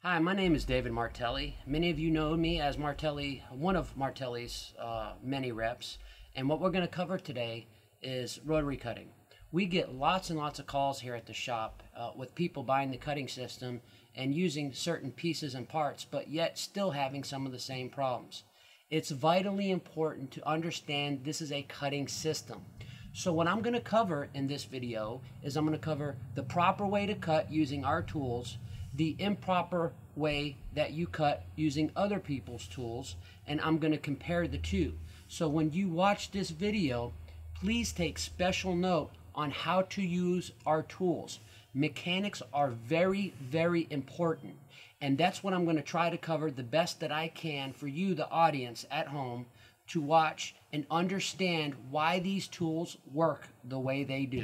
Hi, my name is David Martelli. Many of you know me as Martelli, one of Martelli's many reps. And what we're going to cover today is rotary cutting. We get lots and lots of calls here at the shop with people buying the cutting system and using certain pieces and parts, but yet still having some of the same problems. It's vitally important to understand this is a cutting system. So what I'm going to cover in this video is I'm going to cover the proper way to cut using our tools, the improper way that you cut using other people's tools, and I'm going to compare the two. So when you watch this video, please take special note on how to use our tools. Mechanics are very, very important, and that's what I'm going to try to cover the best that I can for you, the audience at home, to watch and understand why these tools work the way they do.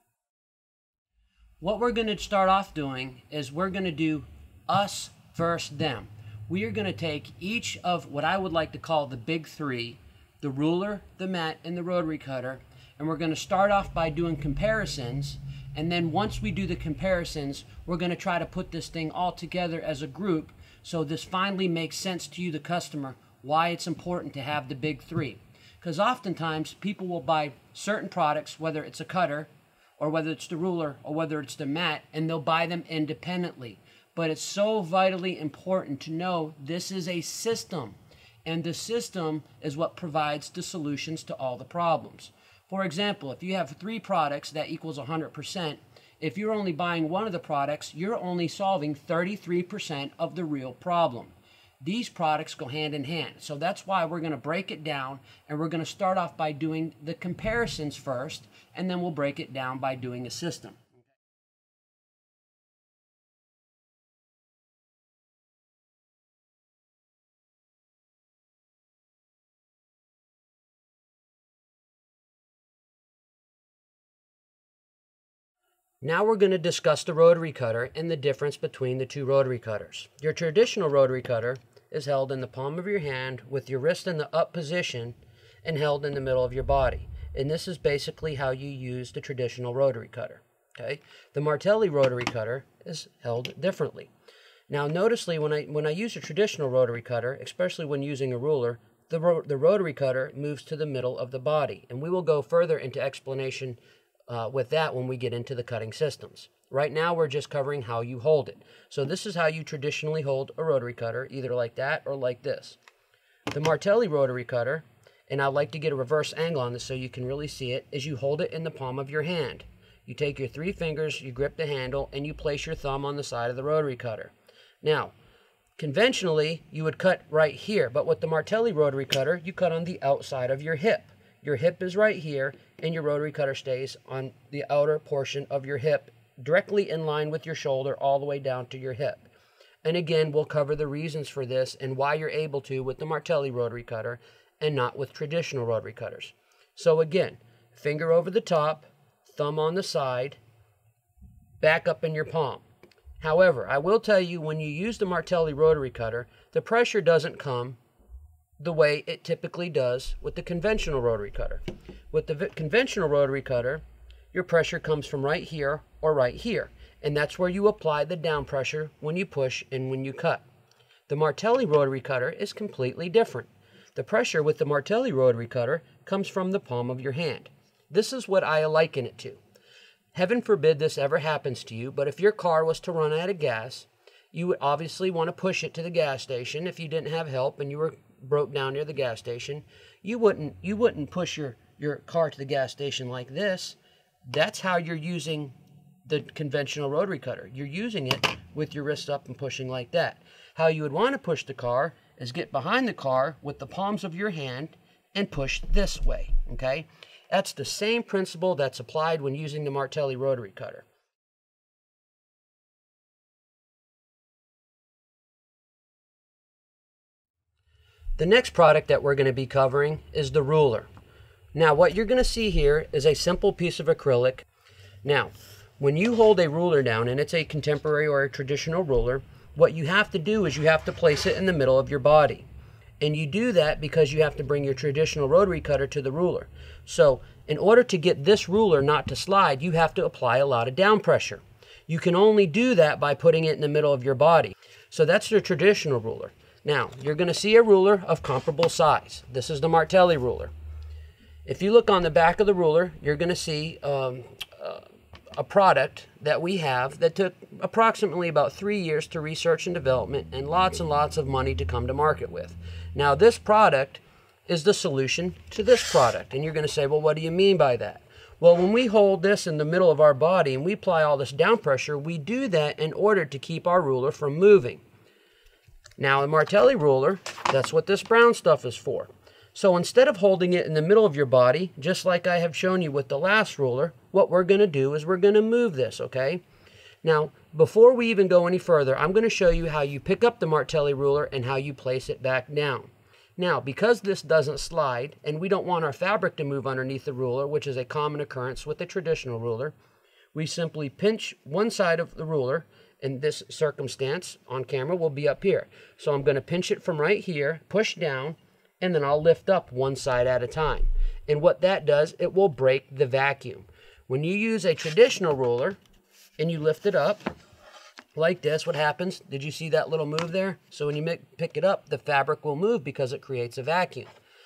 What we're going to start off doing is we're going to do us versus them. We are going to take each of what I would like to call the big three, the ruler, the mat, and the rotary cutter, and we're going to start off by doing comparisons, and then once we do the comparisons, we're going to try to put this thing all together as a group so this finally makes sense to you, the customer, why it's important to have the big three. Because oftentimes people will buy certain products, whether it's a cutter, or whether it's the ruler, or whether it's the mat, and they'll buy them independently. But it's so vitally important to know this is a system, and the system is what provides the solutions to all the problems. For example, if you have 3 products, that equals 100%. If you're only buying one of the products, you're only solving 33% of the real problem. These products go hand in hand. So that's why we're going to break it down, and we're going to start off by doing the comparisons first, and then we'll break it down by doing a system. Now we're going to discuss the rotary cutter and the difference between the two rotary cutters. Your traditional rotary cutter is held in the palm of your hand with your wrist in the up position and held in the middle of your body. And this is basically how you use the traditional rotary cutter. Okay? The Martelli rotary cutter is held differently. Now noticeably when I use a traditional rotary cutter, especially when using a ruler, the rotary cutter moves to the middle of the body. And we will go further into explanation with that when we get into the cutting systems. Right now we're just covering how you hold it. So this is how you traditionally hold a rotary cutter, either like that or like this. The Martelli rotary cutter, and I like to get a reverse angle on this so you can really see it, is you hold it in the palm of your hand. You take your 3 fingers, you grip the handle, and you place your thumb on the side of the rotary cutter. Now, conventionally, you would cut right here, but with the Martelli rotary cutter, you cut on the outside of your hip. Your hip is right here, and your rotary cutter stays on the outer portion of your hip, directly in line with your shoulder all the way down to your hip. And again, we'll cover the reasons for this and why you're able to with the Martelli rotary cutter and not with traditional rotary cutters. So again, finger over the top, thumb on the side, back up in your palm. However, I will tell you, when you use the Martelli rotary cutter, the pressure doesn't come the way it typically does with the conventional rotary cutter. With the conventional rotary cutter, your pressure comes from right here or right here, and that's where you apply the down pressure when you push and when you cut. The Martelli rotary cutter is completely different. The pressure with the Martelli rotary cutter comes from the palm of your hand. This is what I liken it to. Heaven forbid this ever happens to you, but if your car was to run out of gas, you would obviously want to push it to the gas station. If you didn't have help and you were broke down near the gas station, you wouldn't push your car to the gas station like this. That's how you're using the conventional rotary cutter. You're using it with your wrist up and pushing like that. How you would want to push the car is get behind the car with the palms of your hand and push this way, okay? That's the same principle that's applied when using the Martelli rotary cutter. The next product that we're going to be covering is the ruler. Now, what you're going to see here is a simple piece of acrylic. Now, when you hold a ruler down, and it's a contemporary or a traditional ruler, what you have to do is you have to place it in the middle of your body. And you do that because you have to bring your traditional rotary cutter to the ruler. So, in order to get this ruler not to slide, you have to apply a lot of down pressure. You can only do that by putting it in the middle of your body. So that's the traditional ruler. Now, you're going to see a ruler of comparable size. This is the Martelli ruler. If you look on the back of the ruler, you're going to see a product that we have that took approximately about 3 years to research and development and lots of money to come to market with. Now, this product is the solution to this product. And you're going to say, well, what do you mean by that? Well, when we hold this in the middle of our body and we apply all this down pressure, we do that in order to keep our ruler from moving. Now, a Martelli ruler, that's what this brown stuff is for. So instead of holding it in the middle of your body, just like I have shown you with the last ruler, what we're going to do is we're going to move this, okay? Now, before we even go any further, I'm going to show you how you pick up the Martelli ruler and how you place it back down. Now, because this doesn't slide, and we don't want our fabric to move underneath the ruler, which is a common occurrence with a traditional ruler, we simply pinch one side of the ruler. In this circumstance, on camera, will be up here. So I'm going to pinch it from right here, push down, and then I'll lift up one side at a time. And what that does, it will break the vacuum. When you use a traditional ruler and you lift it up like this, what happens? Did you see that little move there? So when you pick it up, the fabric will move because it creates a vacuum.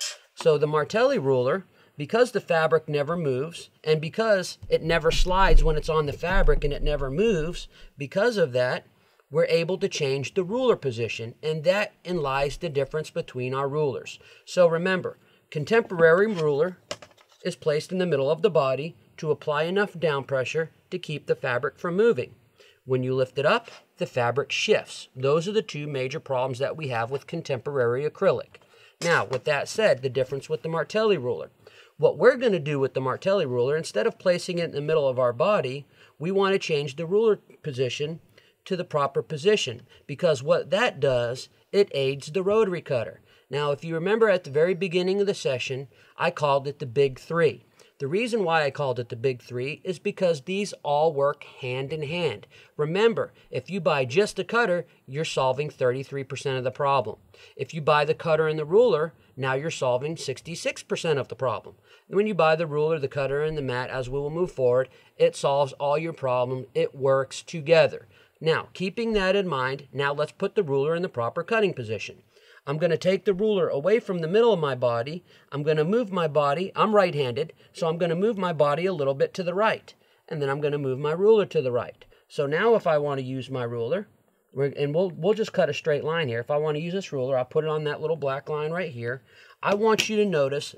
So the Martelli ruler, because the fabric never moves, and because it never slides when it's on the fabric and it never moves, because of that, we're able to change the ruler position, and that lies the difference between our rulers. So remember, contemporary ruler is placed in the middle of the body to apply enough down pressure to keep the fabric from moving. When you lift it up, the fabric shifts. Those are the two major problems that we have with contemporary acrylic. Now, with that said, the difference with the Martelli ruler. What we're going to do with the Martelli ruler, instead of placing it in the middle of our body, we want to change the ruler position to the proper position, because what that does, it aids the rotary cutter. Now, if you remember at the very beginning of the session, I called it the Big Three. The reason why I called it the Big Three is because these all work hand in hand. Remember, if you buy just a cutter, you're solving 33% of the problem. If you buy the cutter and the ruler, now you're solving 66% of the problem. When you buy the ruler, the cutter, and the mat, as we will move forward, it solves all your problems. It works together. Now, keeping that in mind, now let's put the ruler in the proper cutting position. I'm going to take the ruler away from the middle of my body. I'm going to move my body. I'm right-handed, so I'm going to move my body a little bit to the right. And then I'm going to move my ruler to the right. So now if I want to use my ruler, and we'll just cut a straight line here. If I want to use this ruler, I'll put it on that little black line right here. I want you to notice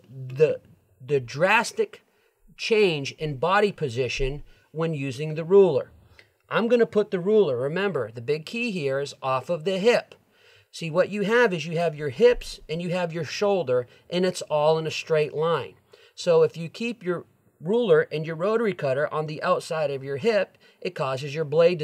the drastic change in body position when using the ruler. I'm going to put the ruler, remember, the big key here is off of the hip. See, what you have is you have your hips and you have your shoulder, and it's all in a straight line. So if you keep your ruler and your rotary cutter on the outside of your hip, it causes your blade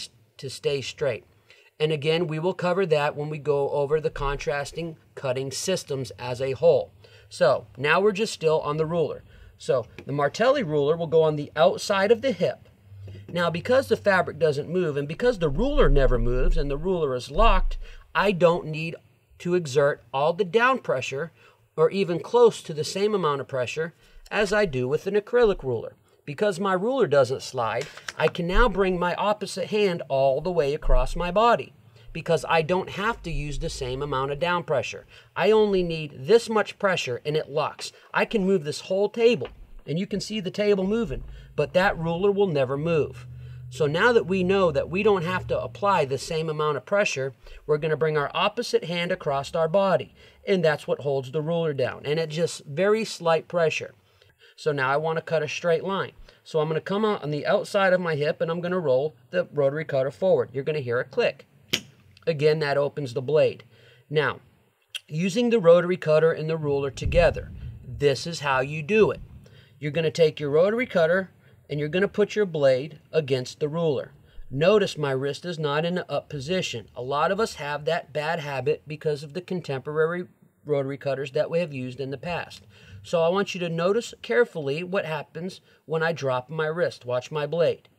to stay straight. And again, we will cover that when we go over the contrasting cutting systems as a whole. So now we're just still on the ruler. So the Martelli ruler will go on the outside of the hip. Now, because the fabric doesn't move and because the ruler never moves and the ruler is locked, I don't need to exert all the down pressure or even close to the same amount of pressure as I do with an acrylic ruler. Because my ruler doesn't slide, I can now bring my opposite hand all the way across my body because I don't have to use the same amount of down pressure. I only need this much pressure and it locks. I can move this whole table and you can see the table moving, but that ruler will never move. So now that we know that we don't have to apply the same amount of pressure, we're going to bring our opposite hand across our body. And that's what holds the ruler down. And it's just very slight pressure. So now I want to cut a straight line. So I'm going to come out on the outside of my hip and I'm going to roll the rotary cutter forward. You're going to hear a click. Again, that opens the blade. Now, using the rotary cutter and the ruler together, this is how you do it. You're going to take your rotary cutter and you're going to put your blade against the ruler. Notice my wrist is not in the up position. A lot of us have that bad habit because of the contemporary rotary cutters that we have used in the past. So I want you to notice carefully what happens when I drop my wrist. Watch my blade.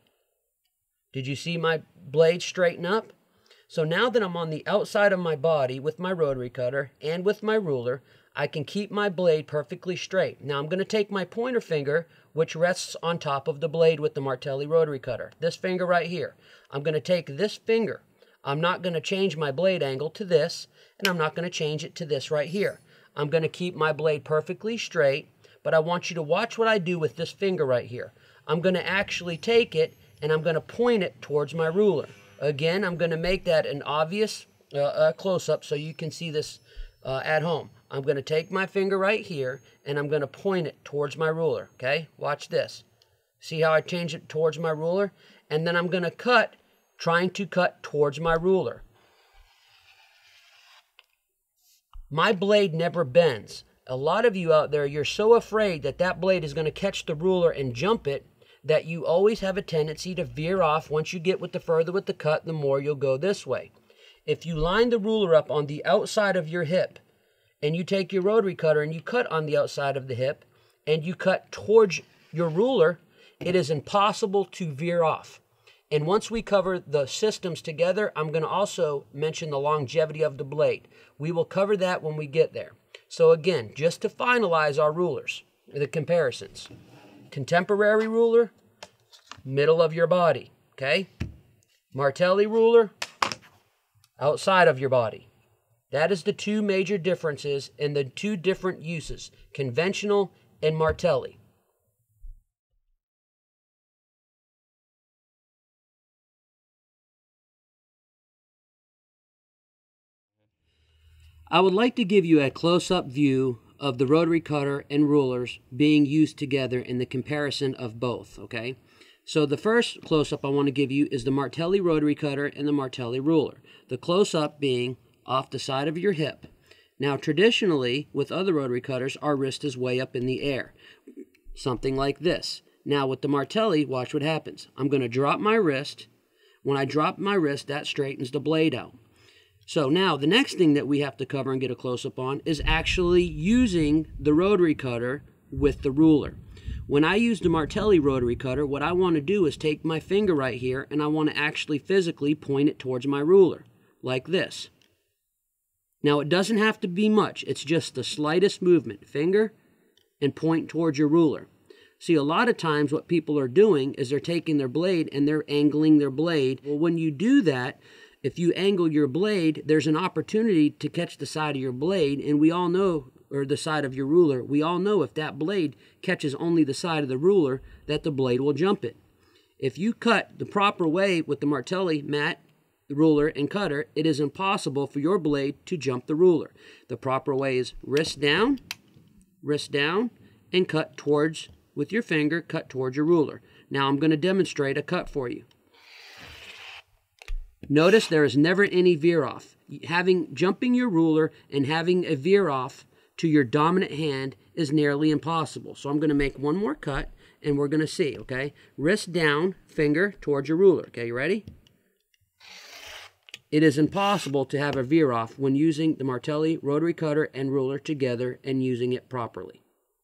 Did you see my blade straighten up? So now that I'm on the outside of my body with my rotary cutter and with my ruler, I can keep my blade perfectly straight. Now I'm going to take my pointer finger, which rests on top of the blade with the Martelli rotary cutter. This finger right here. I'm going to take this finger. I'm not going to change my blade angle to this, and I'm not going to change it to this right here. I'm going to keep my blade perfectly straight, but I want you to watch what I do with this finger right here. I'm going to actually take it, and I'm going to point it towards my ruler. Again, I'm going to make that an obvious close-up so you can see this at home. I'm going to take my finger right here, and I'm going to point it towards my ruler, okay? Watch this. See how I change it towards my ruler? And then I'm going to cut, trying to cut towards my ruler. My blade never bends. A lot of you out there, you're so afraid that that blade is going to catch the ruler and jump it that you always have a tendency to veer off. Once you get further with the cut, the more you'll go this way. If you line the ruler up on the outside of your hip, and you take your rotary cutter and you cut on the outside of the hip, and you cut towards your ruler, it is impossible to veer off. And once we cover the systems together, I'm going to also mention the longevity of the blade. We will cover that when we get there. So again, just to finalize our rulers, the comparisons. Contemporary ruler, middle of your body, okay? Martelli ruler, outside of your body. That is the two major differences in the two different uses, conventional and Martelli. I would like to give you a close-up view of the rotary cutter and rulers being used together in the comparison of both, okay? So the first close-up I want to give you is the Martelli rotary cutter and the Martelli ruler. The close-up being off the side of your hip. Now traditionally, with other rotary cutters, our wrist is way up in the air. Something like this. Now with the Martelli, watch what happens. I'm going to drop my wrist. When I drop my wrist, that straightens the blade out. So now the next thing that we have to cover and get a close-up on is actually using the rotary cutter with the ruler. When I use the Martelli rotary cutter, what I want to do is take my finger right here and I want to actually physically point it towards my ruler, like this. Now it doesn't have to be much, it's just the slightest movement, finger and point towards your ruler. See, a lot of times what people are doing is they're taking their blade and they're angling their blade. Well, when you do that, if you angle your blade, there's an opportunity to catch the side of your blade, and we all know, or the side of your ruler, we all know if that blade catches only the side of the ruler, that the blade will jump it. If you cut the proper way with the Martelli mat, the ruler, and cutter, it is impossible for your blade to jump the ruler. The proper way is wrist down, and cut towards, with your finger, cut towards your ruler. Now I'm going to demonstrate a cut for you. Notice there is never any veer off. Jumping your ruler and having a veer off to your dominant hand is nearly impossible. So I'm going to make one more cut and we're going to see, okay? Wrist down, finger towards your ruler. Okay, you ready? It is impossible to have a veer off when using the Martelli rotary cutter and ruler together and using it properly.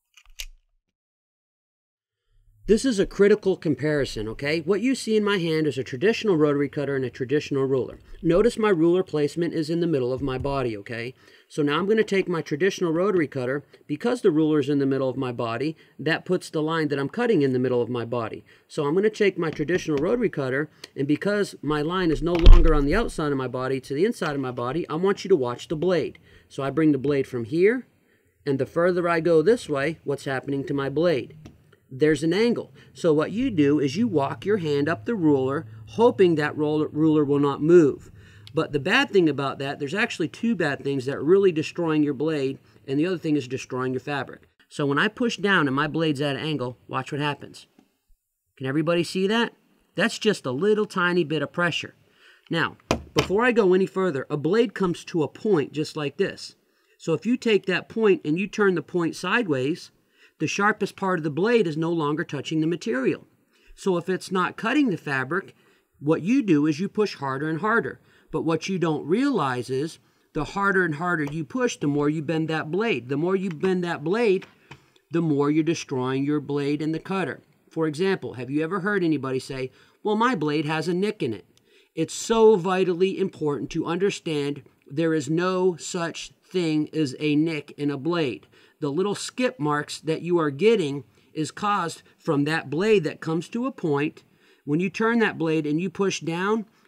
This is a critical comparison, okay? What you see in my hand is a traditional rotary cutter and a traditional ruler. Notice my ruler placement is in the middle of my body, okay? So now I'm going to take my traditional rotary cutter. Because the ruler is in the middle of my body, that puts the line that I'm cutting in the middle of my body. So I'm going to take my traditional rotary cutter, and because my line is no longer on the outside of my body to the inside of my body, I want you to watch the blade. So I bring the blade from here, and the further I go this way, what's happening to my blade? There's an angle. So what you do is you walk your hand up the ruler, hoping that ruler will not move. But the bad thing about that, there's actually two bad things that are really destroying your blade, and the other thing is destroying your fabric. So when I push down and my blade's at an angle, watch what happens. Can everybody see that? That's just a little tiny bit of pressure. Now, before I go any further, a blade comes to a point just like this. So if you take that point and you turn the point sideways, the sharpest part of the blade is no longer touching the material. So if it's not cutting the fabric, what you do is you push harder and harder. But what you don't realize is the harder and harder you push, the more you bend that blade. The more you bend that blade, the more you're destroying your blade and the cutter. For example, have you ever heard anybody say, well, my blade has a nick in it? It's so vitally important to understand there is no such thing as a nick in a blade. The little skip marks that you are getting is caused from that blade that comes to a point. When you turn that blade and you push down,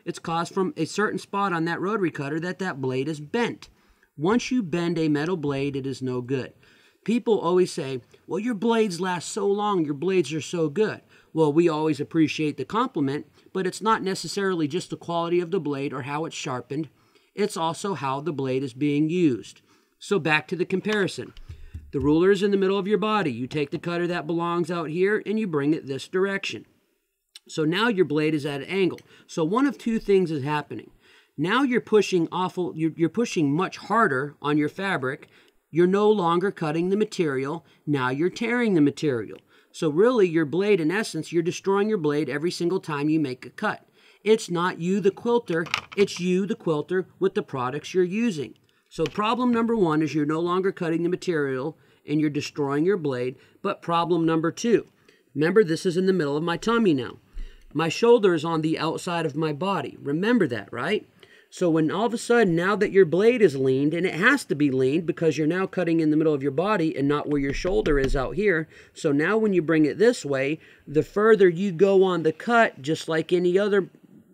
It's caused from a certain spot on that rotary cutter that blade is bent. Once you bend a metal blade, it is no good. People always say, well, your blades last so long, your blades are so good. Well, we always appreciate the compliment, but it's not necessarily just the quality of the blade or how it's sharpened. It's also how the blade is being used. So back to the comparison. The ruler is in the middle of your body. You take the cutter that belongs out here and you bring it this direction. So now your blade is at an angle. So one of two things is happening. Now you're pushing you're pushing much harder on your fabric. You're no longer cutting the material. Now you're tearing the material. So really your blade, in essence, you're destroying your blade every single time you make a cut. It's not you, the quilter. It's you, the quilter, with the products you're using. So problem number one is you're no longer cutting the material and you're destroying your blade. But problem number two, remember this is in the middle of my tummy now. My shoulder is on the outside of my body. Remember that, right? So when all of a sudden, now that your blade is leaned, and it has to be leaned because you're now cutting in the middle of your body and not where your shoulder is out here. So now when you bring it this way, the further you go on the cut, just like any other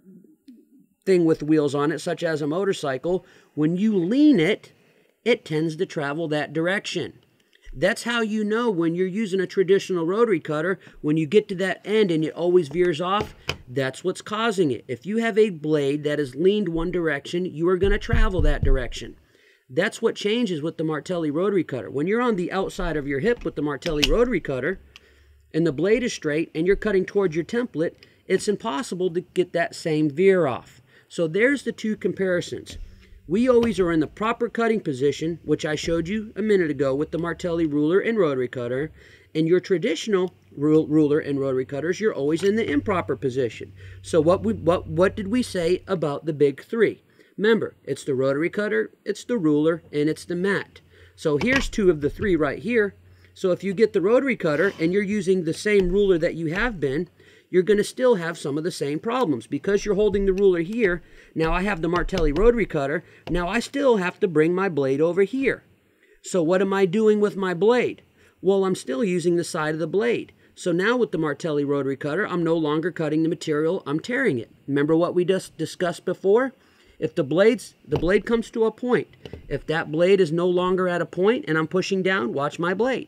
thing with wheels on it, such as a motorcycle, when you lean it, it tends to travel that direction. That's how you know when you're using a traditional rotary cutter, when you get to that end and it always veers off, that's what's causing it. If you have a blade that is leaned one direction, you are going to travel that direction. That's what changes with the Martelli rotary cutter. When you're on the outside of your hip with the Martelli rotary cutter and the blade is straight and you're cutting towards your template, it's impossible to get that same veer off. So there's the two comparisons. We always are in the proper cutting position, which I showed you a minute ago with the Martelli ruler and rotary cutter. And your traditional ruler and rotary cutters, you're always in the improper position. So what did we say about the big three? Remember, it's the rotary cutter, it's the ruler, and it's the mat. So here's two of the three right here. So if you get the rotary cutter and you're using the same ruler that you have been, you're going to still have some of the same problems. Because you're holding the ruler here, now I have the Martelli rotary cutter, now I still have to bring my blade over here. So what am I doing with my blade? Well, I'm still using the side of the blade. So now with the Martelli rotary cutter, I'm no longer cutting the material, I'm tearing it. Remember what we just discussed before? If the blade comes to a point, if that blade is no longer at a point and I'm pushing down, watch my blade.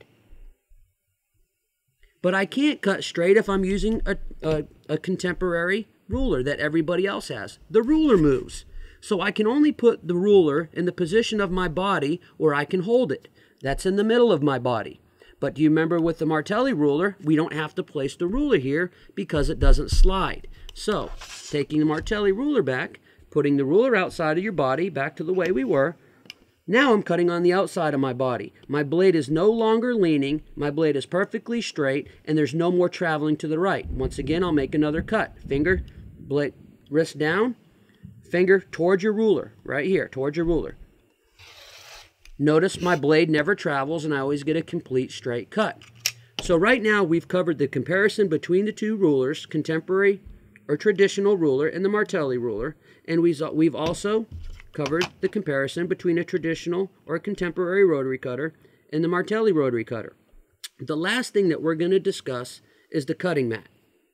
But I can't cut straight if I'm using a contemporary ruler that everybody else has. The ruler moves. So I can only put the ruler in the position of my body where I can hold it. That's in the middle of my body. But do you remember with the Martelli ruler, we don't have to place the ruler here because it doesn't slide. So taking the Martelli ruler back, putting the ruler outside of your body back to the way we were, now I'm cutting on the outside of my body. My blade is no longer leaning, my blade is perfectly straight, and there's no more traveling to the right. Once again, I'll make another cut. Finger, blade, wrist down, finger towards your ruler, right here, towards your ruler. Notice my blade never travels and I always get a complete straight cut. So right now we've covered the comparison between the two rulers, contemporary or traditional ruler and the Martelli ruler, and we've also covered the comparison between a traditional or a contemporary rotary cutter and the Martelli rotary cutter. The last thing that we're going to discuss is the cutting mat.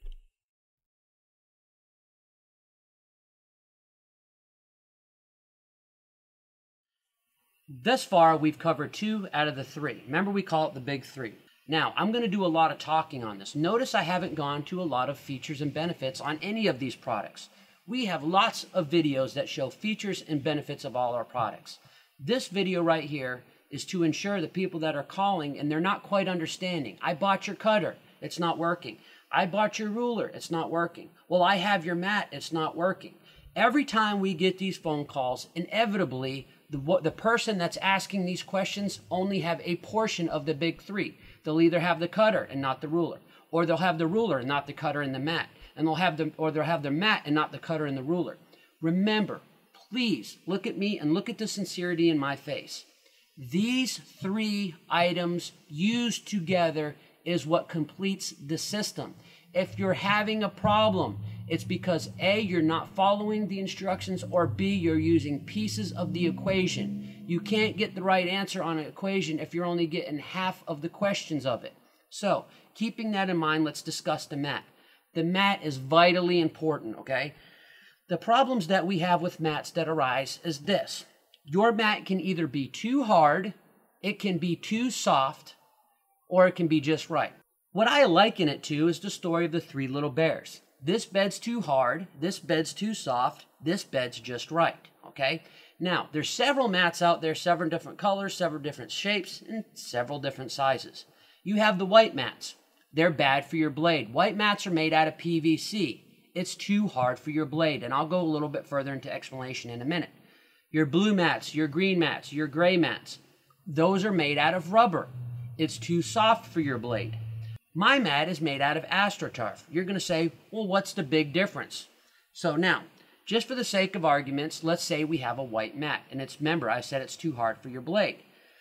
Thus far, we've covered 2 out of the 3. Remember, we call it the big 3. Now, I'm going to do a lot of talking on this. Notice I haven't gone to a lot of features and benefits on any of these products. We have lots of videos that show features and benefits of all our products. This video right here is to ensure the people that are calling and they're not quite understanding. I bought your cutter, it's not working. I bought your ruler, it's not working. Well, I have your mat, it's not working. Every time we get these phone calls, inevitably, the person that's asking these questions only have a portion of the big 3. They'll either have the cutter and not the ruler, or they'll have the ruler and not the cutter and the mat, and they'll have the mat and not the cutter and the ruler. Remember, please look at me and look at the sincerity in my face. These 3 items used together is what completes the system. If you're having a problem, it's because A, you're not following the instructions, or B, you're using pieces of the equation. You can't get the right answer on an equation if you're only getting half of the questions of it. So, keeping that in mind, let's discuss the mat. The mat is vitally important, okay? The problems that we have with mats that arise is this. Your mat can either be too hard, it can be too soft, or it can be just right. What I liken it to is the story of the three little bears. This bed's too hard, this bed's too soft, this bed's just right, okay? Now, there's several mats out there, several different colors, several different shapes, and several different sizes. You have the white mats. They're bad for your blade. White mats are made out of PVC. It's too hard for your blade, and I'll go a little bit further into explanation in a minute. Your blue mats, your green mats, your gray mats, those are made out of rubber. It's too soft for your blade. My mat is made out of AstroTurf. You're going to say, well, what's the big difference? So now, just for the sake of arguments, let's say we have a white mat, and remember, I said it's too hard for your blade.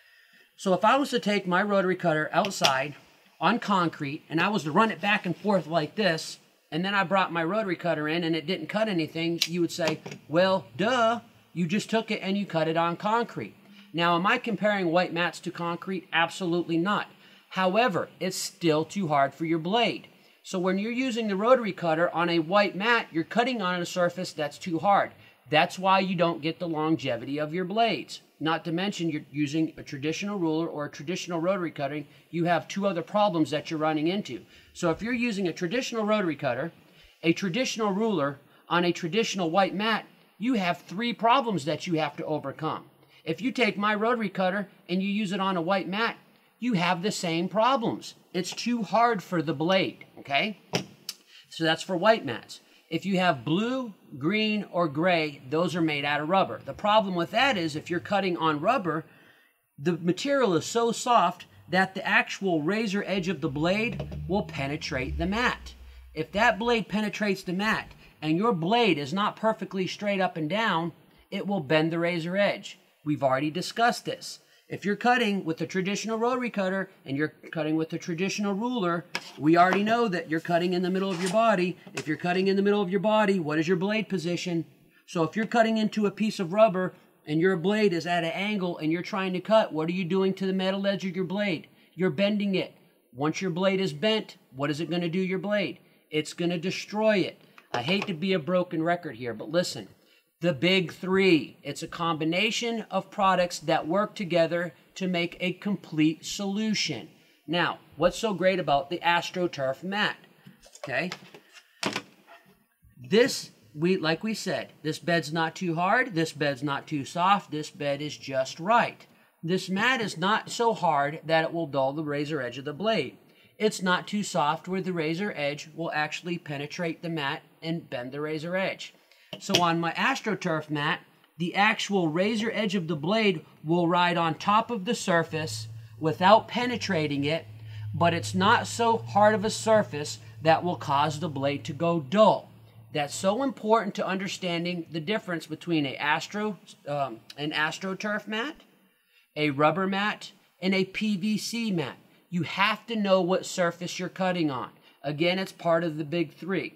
So if I was to take my rotary cutter outside on concrete, and I was to run it back and forth like this, and then I brought my rotary cutter in and it didn't cut anything, you would say, well, duh, you just took it and you cut it on concrete. Now, am I comparing white mats to concrete? Absolutely not. However, it's still too hard for your blade. So when you're using the rotary cutter on a white mat, you're cutting on a surface that's too hard. That's why you don't get the longevity of your blades. Not to mention you're using a traditional ruler or a traditional rotary cutting, you have two other problems that you're running into. So if you're using a traditional rotary cutter, a traditional ruler on a traditional white mat, you have three problems that you have to overcome. If you take my rotary cutter and you use it on a white mat, you have the same problems. It's too hard for the blade, okay? So that's for white mats. If you have blue, green, or gray, those are made out of rubber. The problem with that is if you're cutting on rubber, the material is so soft that the actual razor edge of the blade will penetrate the mat. If that blade penetrates the mat and your blade is not perfectly straight up and down, it will bend the razor edge. We've already discussed this. If you're cutting with a traditional rotary cutter and you're cutting with a traditional ruler, we already know that you're cutting in the middle of your body. If you're cutting in the middle of your body, what is your blade position? So if you're cutting into a piece of rubber and your blade is at an angle and you're trying to cut, what are you doing to the metal edge of your blade? You're bending it. Once your blade is bent, what is it going to do to your blade? It's going to destroy it. I hate to be a broken record here, but listen. The big three. It's a combination of products that work together to make a complete solution. Now, what's so great about the AstroTurf mat? Okay. Like we said, this bed's not too hard, this bed's not too soft, this bed is just right. This mat is not so hard that it will dull the razor edge of the blade. It's not too soft where the razor edge will actually penetrate the mat and bend the razor edge. So on my AstroTurf mat, the actual razor edge of the blade will ride on top of the surface without penetrating it, but it's not so hard of a surface that will cause the blade to go dull. That's so important to understanding the difference between an AstroTurf mat, a rubber mat, and a PVC mat. You have to know what surface you're cutting on. Again, it's part of the big three.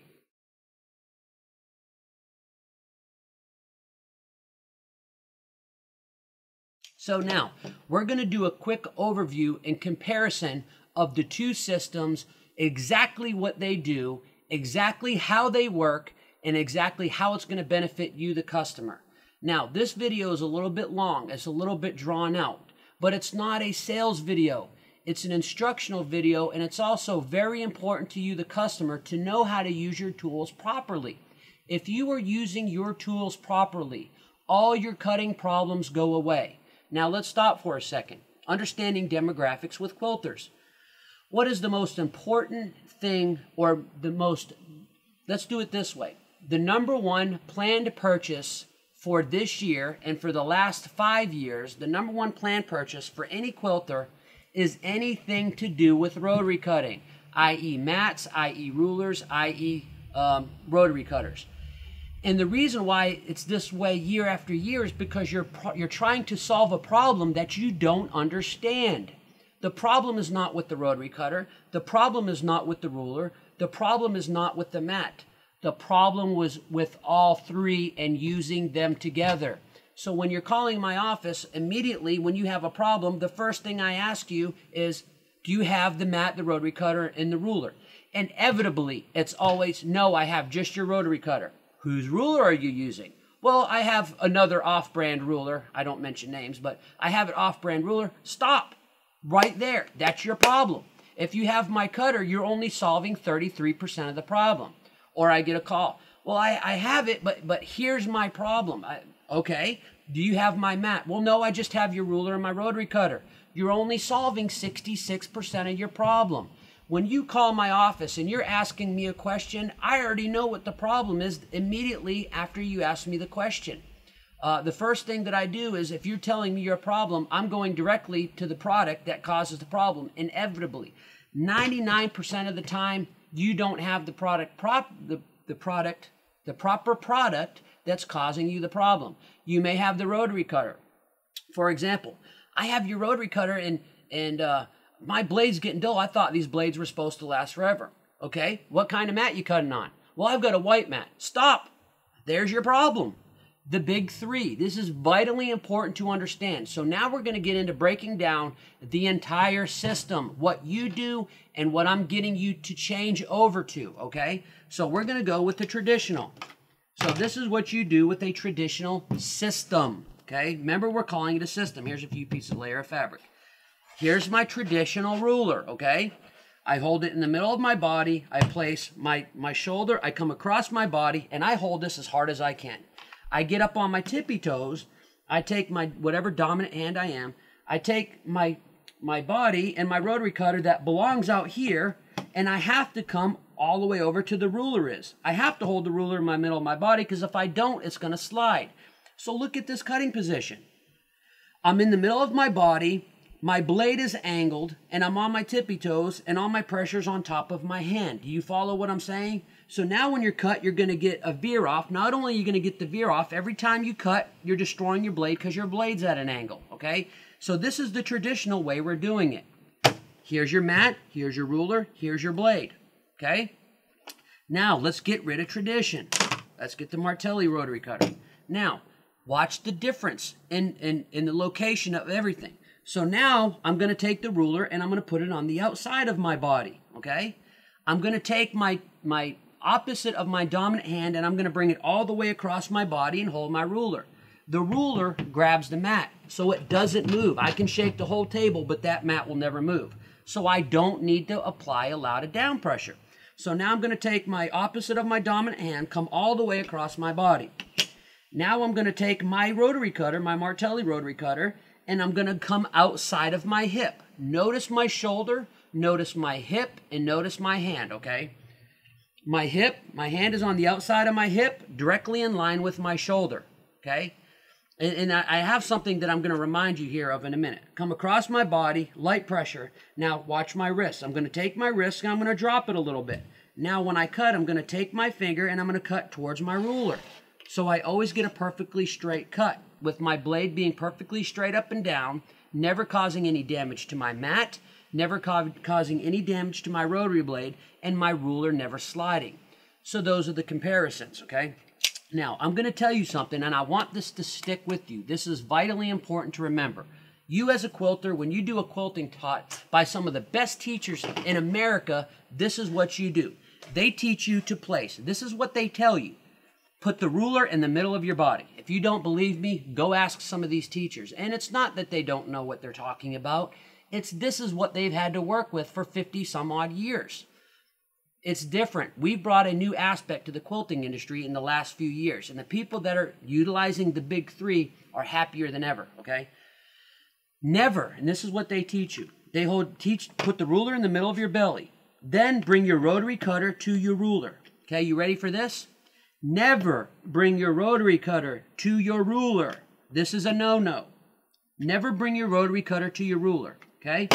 So now, we're going to do a quick overview and comparison of the two systems, exactly what they do, exactly how they work, and exactly how it's going to benefit you, the customer. Now, this video is a little bit long, it's a little bit drawn out, but it's not a sales video. It's an instructional video, and it's also very important to you, the customer, to know how to use your tools properly. If you are using your tools properly, all your cutting problems go away. Now let's stop for a second. Understanding demographics with quilters. What is the most important thing, or let's do it this way. The number one planned purchase for this year and for the last 5 years, the number one planned purchase for any quilter is anything to do with rotary cutting, i.e. mats, i.e. rulers, i.e. rotary cutters. And the reason why it's this way year after year is because you're trying to solve a problem that you don't understand. The problem is not with the rotary cutter. The problem is not with the ruler. The problem is not with the mat. The problem was with all three and using them together. So when you're calling my office, immediately when you have a problem, the first thing I ask you is, do you have the mat, the rotary cutter, and the ruler? Inevitably, it's always, no, I have just your rotary cutter. Whose ruler are you using? Well, I have another off-brand ruler. I don't mention names, but I have an off-brand ruler. Stop. Right there. That's your problem. If you have my cutter, you're only solving 33% of the problem. Or I get a call. Well, I have it, but here's my problem. Okay, do you have my mat? Well, no, I just have your ruler and my rotary cutter. You're only solving 66% of your problem. When you call my office and you're asking me a question, I already know what the problem is immediately after you ask me the question. The first thing that I do is if you're telling me your problem, I'm going directly to the product that causes the problem, inevitably. 99% of the time, you don't have the proper product that's causing you the problem. You may have the rotary cutter. For example, I have your rotary cutter and my blade's getting dull. I thought these blades were supposed to last forever. Okay, what kind of mat you cutting on? Well, I've got a white mat. Stop. There's your problem. The big three. This is vitally important to understand. So now we're going to get into breaking down the entire system, what you do and what I'm getting you to change over to, okay? So we're going to go with the traditional. So this is what you do with a traditional system, okay? Remember, we're calling it a system. Here's a few pieces of layer of fabric. Here's my traditional ruler, okay? I hold it in the middle of my body. I place my shoulder. I come across my body, and I hold this as hard as I can. I get up on my tippy toes. I take my, whatever dominant hand I am, I take my body and my rotary cutter that belongs out here, and I have to come all the way over to the ruler is. I have to hold the ruler in my middle of my body because if I don't, it's going to slide. So look at this cutting position. I'm in the middle of my body, my blade is angled, and I'm on my tippy toes, and all my pressure's on top of my hand. Do you follow what I'm saying? So now when you're cut, you're going to get a veer off. Not only are you going to get the veer off, every time you cut, you're destroying your blade because your blade's at an angle, okay? So this is the traditional way we're doing it. Here's your mat, here's your ruler, here's your blade, okay? Now, let's get rid of tradition. Let's get the Martelli rotary cutter. Now, watch the difference in the location of everything. So now, I'm going to take the ruler and I'm going to put it on the outside of my body, okay? I'm going to take my opposite of my dominant hand and I'm going to bring it all the way across my body and hold my ruler. The ruler grabs the mat, so it doesn't move. I can shake the whole table, but that mat will never move. So I don't need to apply a lot of down pressure. So now I'm going to take my opposite of my dominant hand, come all the way across my body. Now I'm going to take my rotary cutter, my Martelli rotary cutter, and I'm going to come outside of my hip. Notice my shoulder, notice my hip, and notice my hand, okay? My hip, my hand is on the outside of my hip, directly in line with my shoulder, okay? And I have something that I'm going to remind you here of in a minute. Come across my body, light pressure. Now watch my wrist. I'm going to take my wrist and I'm going to drop it a little bit. Now when I cut, I'm going to take my finger and I'm going to cut towards my ruler. So I always get a perfectly straight cut, with my blade being perfectly straight up and down, never causing any damage to my mat, never causing any damage to my rotary blade, and my ruler never sliding. So those are the comparisons, okay? Now, I'm going to tell you something, and I want this to stick with you. This is vitally important to remember. You as a quilter, when you do a quilting taught by some of the best teachers in America, this is what you do. They teach you to place. This is what they tell you. Put the ruler in the middle of your body. If you don't believe me, go ask some of these teachers. And it's not that they don't know what they're talking about. This is what they've had to work with for 50 some odd years. It's different. We've brought a new aspect to the quilting industry in the last few years. And the people that are utilizing the big three are happier than ever, okay? Never, and this is what they teach you. They put the ruler in the middle of your belly. Then bring your rotary cutter to your ruler. Okay, you ready for this? Never bring your rotary cutter to your ruler. This is a no-no. Never bring your rotary cutter to your ruler, okay?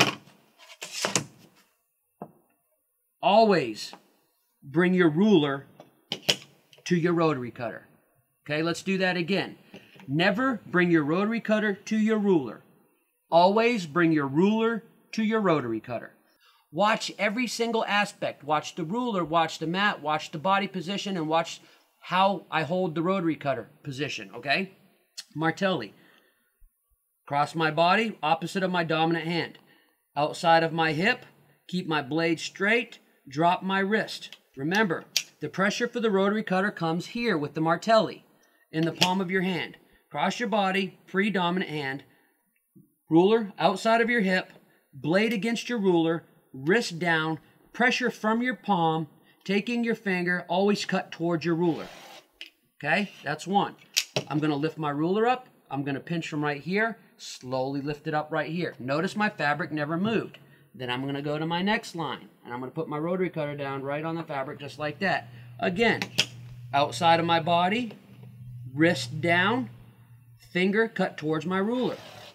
Always bring your ruler to your rotary cutter. Okay, let's do that again. Never bring your rotary cutter to your ruler. Always bring your ruler to your rotary cutter. Watch every single aspect. Watch the ruler, watch the mat, watch the body position, and watch how I hold the rotary cutter position, okay? Martelli. Cross my body, opposite of my dominant hand. Outside of my hip, keep my blade straight, drop my wrist. Remember, The pressure for the rotary cutter comes here with the Martelli in the palm of your hand. Cross your body, predominant hand, ruler outside of your hip, blade against your ruler, wrist down, pressure from your palm, taking your finger, always cut towards your ruler. Okay, that's one. I'm going to lift my ruler up. I'm going to pinch from right here, slowly lift it up right here. Notice my fabric never moved. Then I'm going to go to my next line, and I'm going to put my rotary cutter down right on the fabric just like that. Again, outside of my body, wrist down, finger cut towards my ruler.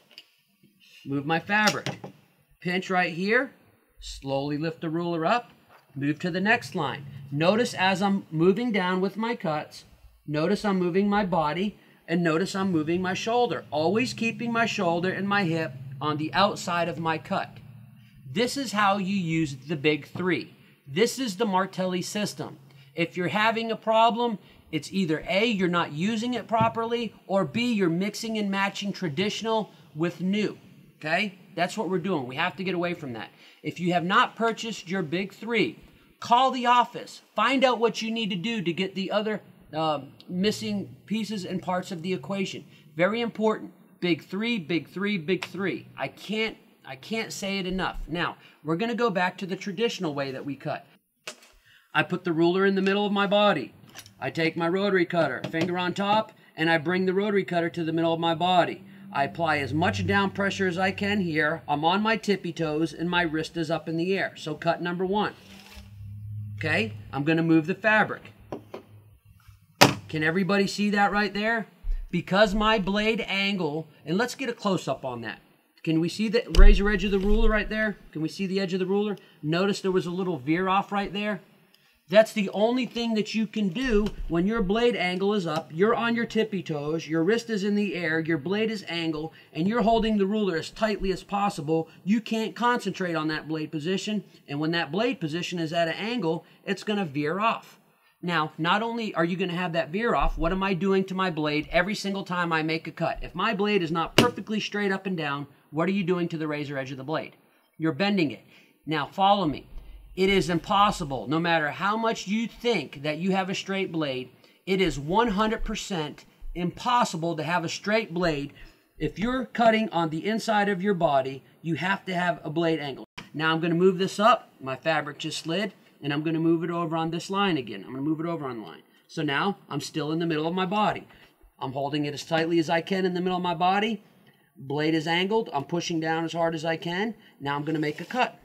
Move my fabric. Pinch right here, slowly lift the ruler up, move to the next line. Notice as I'm moving down with my cuts, notice I'm moving my body, and notice I'm moving my shoulder, always keeping my shoulder and my hip on the outside of my cut. This is how you use the big three. This is the Martelli system. If you're having a problem, it's either A, you're not using it properly, or B, you're mixing and matching traditional with new. Okay? That's what we're doing. We have to get away from that. If you have not purchased your big three, call the office. Find out what you need to do to get the other missing pieces and parts of the equation. Very important. Big three, big three, big three. I can't say it enough. Now, we're going to go back to the traditional way that we cut. I put the ruler in the middle of my body. I take my rotary cutter, finger on top, and I bring the rotary cutter to the middle of my body. I apply as much down pressure as I can here. I'm on my tippy toes, and my wrist is up in the air. So cut number one. Okay, I'm going to move the fabric. Can everybody see that right there? Because my blade angle, and let's get a close-up on that. Can we see the razor edge of the ruler right there? Can we see the edge of the ruler? Notice there was a little veer off right there. That's the only thing that you can do when your blade angle is up. You're on your tippy toes, your wrist is in the air, your blade is angled, and you're holding the ruler as tightly as possible. You can't concentrate on that blade position, and when that blade position is at an angle, it's going to veer off. Now, not only are you going to have that veer off, what am I doing to my blade every single time I make a cut? If my blade is not perfectly straight up and down, what are you doing to the razor edge of the blade? You're bending it. Now, follow me. It is impossible, no matter how much you think that you have a straight blade, it is 100% impossible to have a straight blade. If you're cutting on the inside of your body, you have to have a blade angle. Now, I'm going to move this up. My fabric just slid. And I'm going to move it over on this line again. I'm going to move it over on the line. So now I'm still in the middle of my body. I'm holding it as tightly as I can in the middle of my body. Blade is angled. I'm pushing down as hard as I can. Now I'm going to make a cut.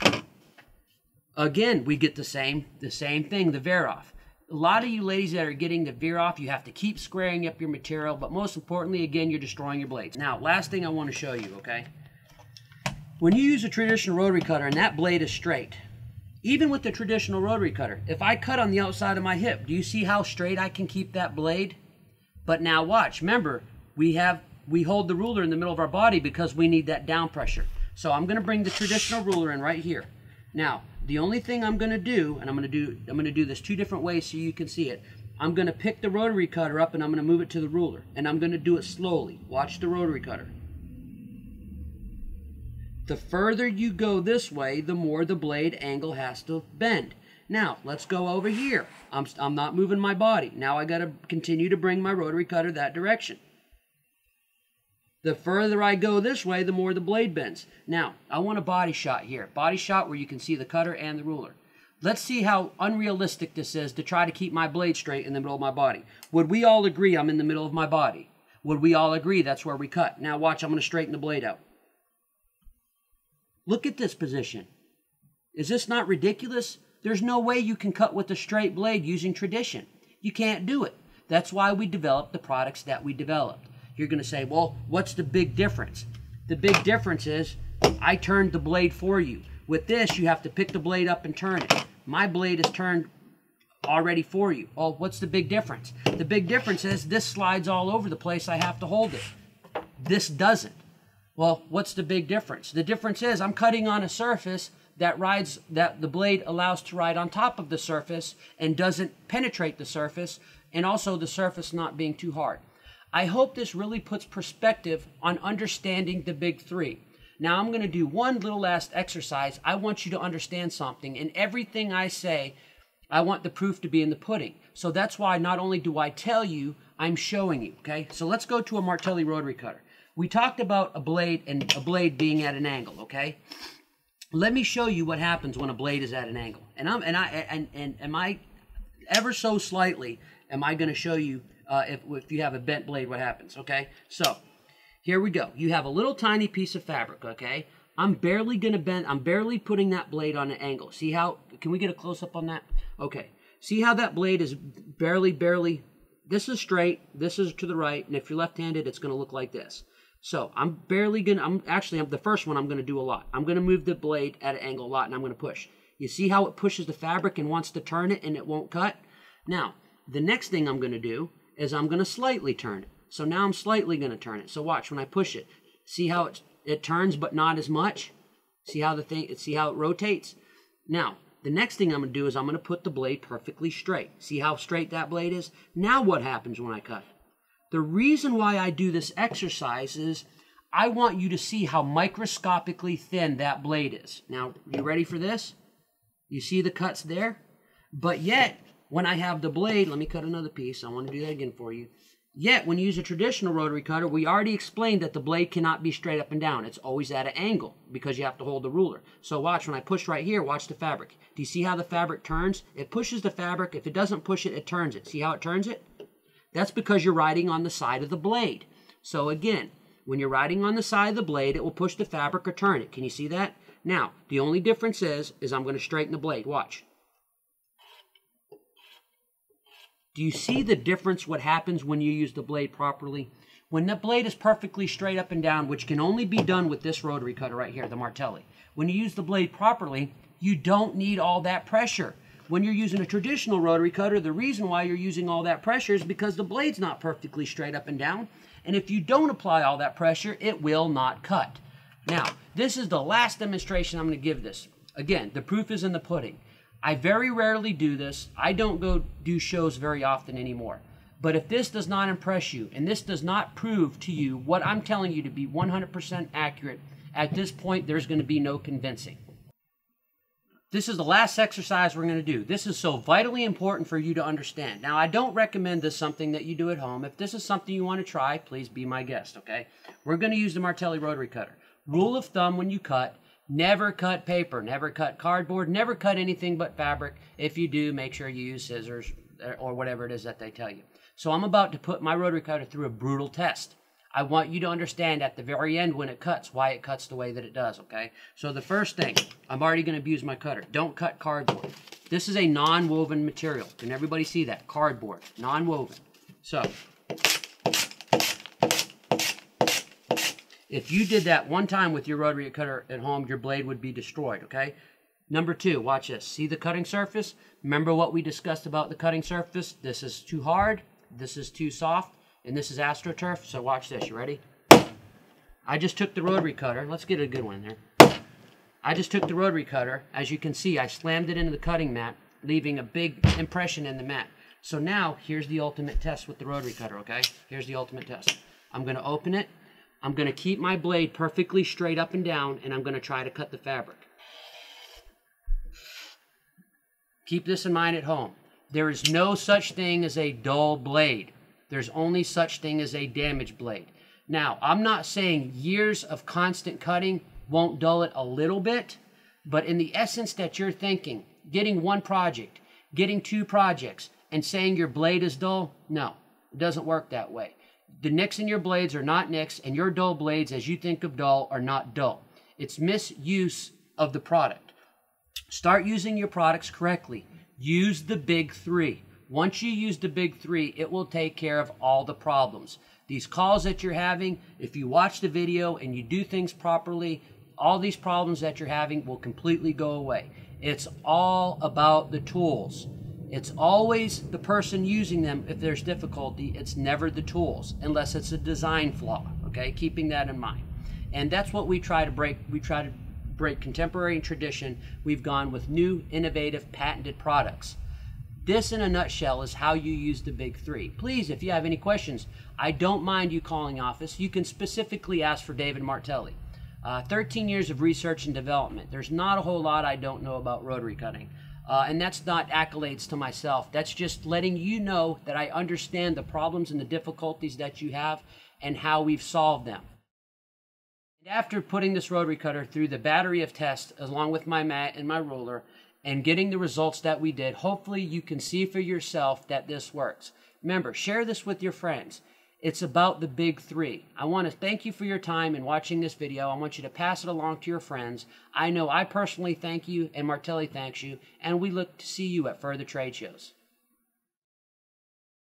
Again, we get the same thing, the veer off. A lot of you ladies that are getting the veer off, you have to keep squaring up your material. But most importantly, again, you're destroying your blades. Now, last thing I want to show you, okay? When you use a traditional rotary cutter and that blade is straight, even with the traditional rotary cutter, if I cut on the outside of my hip, do you see how straight I can keep that blade? But now watch, remember, we hold the ruler in the middle of our body because we need that down pressure. So I'm going to bring the traditional ruler in right here. Now, the only thing I'm going to do, and I'm going to do this two different ways so you can see it. I'm going to pick the rotary cutter up and I'm going to move it to the ruler, and I'm going to do it slowly. Watch the rotary cutter. The further you go this way, the more the blade angle has to bend. Now, let's go over here. I'm not moving my body. Now I got to continue to bring my rotary cutter that direction. The further I go this way, the more the blade bends. Now, I want a body shot here. Body shot where you can see the cutter and the ruler. Let's see how unrealistic this is to try to keep my blade straight in the middle of my body. Would we all agree I'm in the middle of my body? Would we all agree that's where we cut? Now watch, I'm going to straighten the blade out. Look at this position. Is this not ridiculous? There's no way you can cut with a straight blade using tradition. You can't do it. That's why we developed the products that we developed. You're going to say, well, what's the big difference? The big difference is I turned the blade for you. With this, you have to pick the blade up and turn it. My blade is turned already for you. Well, what's the big difference? The big difference is this slides all over the place. I have to hold it. This doesn't. Well, what's the big difference? The difference is I'm cutting on a surface that the blade allows to ride on top of the surface and doesn't penetrate the surface, and also the surface not being too hard. I hope this really puts perspective on understanding the big three. Now I'm going to do one little last exercise. I want you to understand something, and everything I say I want the proof to be in the pudding. So that's why not only do I tell you, I'm showing you, okay? So let's go to a Martelli rotary cutter. We talked about a blade and a blade being at an angle, okay? Let me show you what happens when a blade is at an angle. And am I ever so slightly am I going to show you if you have a bent blade what happens, okay? So here we go. You have a little tiny piece of fabric, okay? I'm barely putting that blade on an angle. See how, can we get a close up on that? Okay. See how that blade is barely, this is straight, this is to the right, and if you're left-handed, it's going to look like this. So the first one I'm going to do a lot. I'm going to move the blade at an angle a lot, and I'm going to push. You see how it pushes the fabric and wants to turn it, and it won't cut? Now, the next thing I'm going to do is I'm going to slightly turn it. So now I'm slightly going to turn it. So watch when I push it. See how it turns, but not as much? See how it rotates? Now, the next thing I'm going to do is I'm going to put the blade perfectly straight. See how straight that blade is? Now what happens when I cut? The reason why I do this exercise is I want you to see how microscopically thin that blade is. Now, you ready for this? You see the cuts there? But yet, when I have the blade, let me cut another piece. I want to do that again for you. Yet, when you use a traditional rotary cutter, we already explained that the blade cannot be straight up and down. It's always at an angle because you have to hold the ruler. So watch, when I push right here, watch the fabric. Do you see how the fabric turns? It pushes the fabric. If it doesn't push it, it turns it. See how it turns it? That's because you're riding on the side of the blade. So again, when you're riding on the side of the blade, it will push the fabric or turn it. Can you see that? Now, the only difference is I'm going to straighten the blade. Watch. Do you see the difference what happens when you use the blade properly? When the blade is perfectly straight up and down, which can only be done with this rotary cutter right here, the Martelli. When you use the blade properly, you don't need all that pressure. When you're using a traditional rotary cutter, the reason why you're using all that pressure is because the blade's not perfectly straight up and down. And if you don't apply all that pressure, it will not cut. Now, this is the last demonstration I'm going to give this. Again, the proof is in the pudding. I very rarely do this. I don't go do shows very often anymore. But if this does not impress you, and this does not prove to you what I'm telling you to be 100% accurate, at this point, there's going to be no convincing. This is the last exercise we're going to do. This is so vitally important for you to understand. Now, I don't recommend this something that you do at home. If this is something you want to try, please be my guest, okay? We're going to use the Martelli rotary cutter. Rule of thumb when you cut, never cut paper, never cut cardboard, never cut anything but fabric. If you do, make sure you use scissors or whatever it is that they tell you. So I'm about to put my rotary cutter through a brutal test. I want you to understand at the very end when it cuts, why it cuts the way that it does, okay? So the first thing, I'm already going to abuse my cutter. Don't cut cardboard. This is a non-woven material. Can everybody see that? Cardboard, non-woven. So, if you did that one time with your rotary cutter at home, your blade would be destroyed, okay? Number two, watch this. See the cutting surface? Remember what we discussed about the cutting surface? This is too hard, this is too soft, and this is AstroTurf. So watch this. You ready? I just took the rotary cutter. Let's get a good one there. I just took the rotary cutter. As you can see, I slammed it into the cutting mat, leaving a big impression in the mat. So now, here's the ultimate test with the rotary cutter, okay? Here's the ultimate test. I'm going to open it. I'm going to keep my blade perfectly straight up and down, and I'm going to try to cut the fabric. Keep this in mind at home. There is no such thing as a dull blade. There's only such thing as a damaged blade. Now, I'm not saying years of constant cutting won't dull it a little bit, but in the essence that you're thinking, getting one project, getting two projects, and saying your blade is dull, no, it doesn't work that way. The nicks in your blades are not nicks, and your dull blades, as you think of dull, are not dull. It's misuse of the product. Start using your products correctly. Use the big three. Once you use the big three, it will take care of all the problems. These calls that you're having, if you watch the video and you do things properly, all these problems that you're having will completely go away. It's all about the tools. It's always the person using them. If there's difficulty, it's never the tools, unless it's a design flaw, okay? Keeping that in mind. And that's what we try to break. We try to break contemporary and tradition. We've gone with new, innovative, patented products. This, in a nutshell, is how you use the big three. Please, if you have any questions, I don't mind you calling office. You can specifically ask for David Martelli. 13 years of research and development. There's not a whole lot I don't know about rotary cutting. And that's not accolades to myself. That's just letting you know that I understand the problems and the difficulties that you have and how we've solved them. And after putting this rotary cutter through the battery of tests along with my mat and my ruler and getting the results that we did, hopefully you can see for yourself that this works. Remember, share this with your friends. It's about the big three. I want to thank you for your time in watching this video. I want you to pass it along to your friends. I know I personally thank you, and Martelli thanks you, and we look to see you at further trade shows.